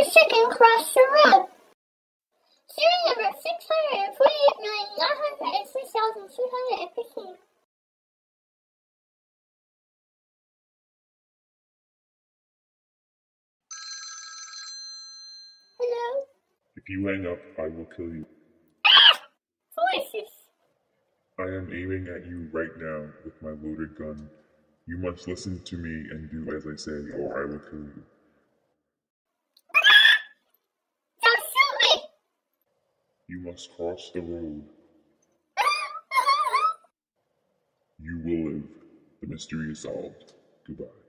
second cross the road. Serial number 648,906,215. Hello? If you hang up, I will kill you. Voices. I am aiming at you right now with my loaded gun. You must listen to me and do as I say, or I will kill you. Don't shoot me! You must cross the road. You will live. The mystery is solved. Goodbye.